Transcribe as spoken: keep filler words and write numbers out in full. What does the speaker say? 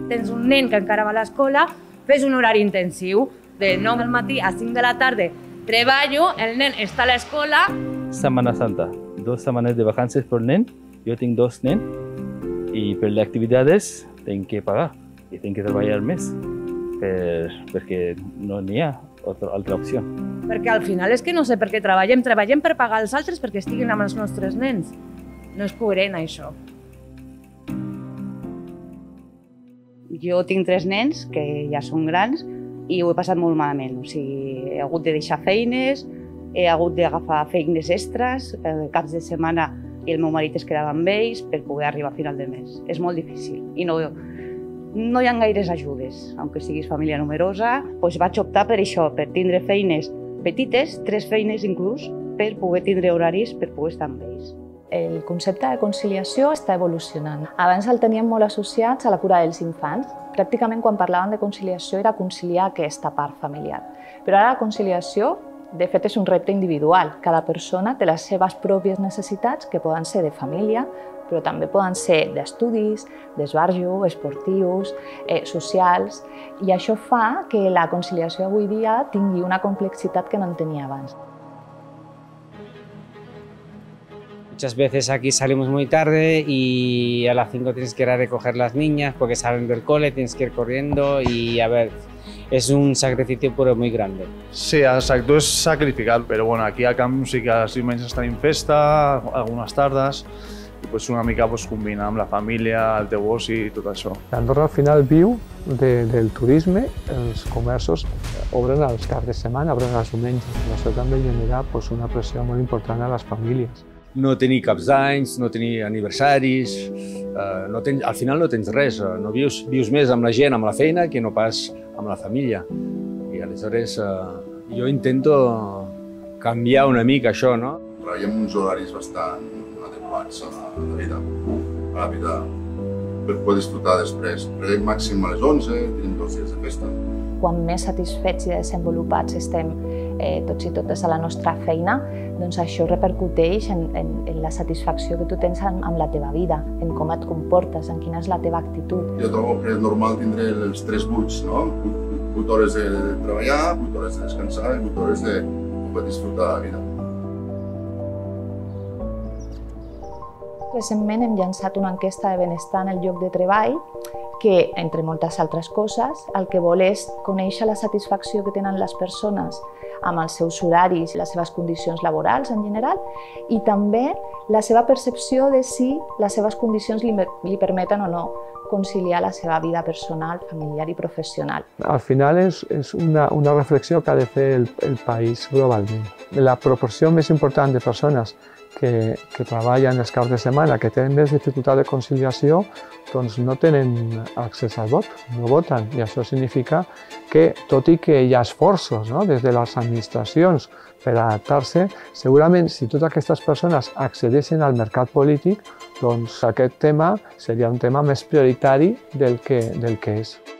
tens un nen que encara va a l'escola, fes un horari intensiu, de nou del matí a cinc de la tarda, treballo, el nen està a l'escola. Setmana Santa, dos setmanes de vacances per nen, jo tinc dos nens i per les activitats tinc que pagar i tinc que treballar més per, perquè no n'hi ha altra, altra opció. Perquè al final és que no sé per què treballem, treballem per pagar els altres perquè estiguin amb els nostres nens. No és coherent, això. Jo tinc tres nens que ja són grans i ho he passat molt malament. O sigui, he hagut de deixar feines, he hagut d'agafar feines extres, caps de setmana i el meu marit es quedava amb ells per poder arribar a final de mes. És molt difícil i no, no hi ha gaires ajudes. Aunque siguis família numerosa, doncs vaig optar per això, per tindre feines petites, tres feines inclús, per poder tindre horaris per poder estar amb ells. El concepte de conciliació està evolucionant. Abans el teníem molt associats a la cura dels infants. Pràcticament quan parlàvem de conciliació era conciliar aquesta part familiar. Però ara la conciliació, de fet, és un repte individual. Cada persona té les seves pròpies necessitats, que poden ser de família, però també poden ser d'estudis, d'esbarjo, esportius, eh, socials, i això fa que la conciliació avui dia tingui una complexitat que no en tenia abans. Muchas veces aquí salimos muy tarde y a las cinco tienes que ir a recoger las niñas porque salen del cole, tienes que ir corriendo y a ver, es un sacrificio pero muy grande. Sí, exacto, és sacrificat, però bueno, aquí al camp sí que els diumenges tenim festa, algunes tardes, i pues una mica pues, combinar amb la família, el teu oci i tot això. Andorra al final viu de, del turisme, els comerços obren els caps de setmana, obren els diumenges. Això també genera pues, una pressió molt important a les famílies. No tenir caps d'anys, no tenir aniversaris, eh, no tens, al final no tens res, no vius, vius més amb la gent, amb la feina, que no pas amb la família. I aleshores eh, jo intento canviar una mica això, no? Treballem uns horaris bastant adequats a la, a la vida, a la vida per poder disfrutar després. Preguem màxim a les onze, tenim dos dies de festa. Quan més satisfets i desenvolupats estem eh, tots i totes a la nostra feina, doncs això repercuteix en, en, en la satisfacció que tu tens amb, amb la teva vida, en com et comportes, en quina és la teva actitud. Jo trobo que és normal tindre els tres vuits, no? vuit hores de treballar, vuit hores de descansar i vuit hores de poder disfrutar de la vida. Recentment hem llançat una enquesta de benestar en el lloc de treball que, entre moltes altres coses, el que vol és conèixer la satisfacció que tenen les persones amb els seus horaris i les seves condicions laborals en general i també la seva percepció de si les seves condicions li, li permeten o no conciliar la seva vida personal, familiar i professional. Al final és, és una, una reflexió que ha de fer el, el país globalment. La proporció més important de persones que, que treballen els caps de setmana, que tenen més dificultat de conciliació, doncs no tenen accés al vot, no voten. I això significa que, tot i que hi ha esforços no, des de les administracions per adaptar-se, segurament si totes aquestes persones accedeixen al mercat polític, doncs aquest tema seria un tema més prioritari del que, del que és.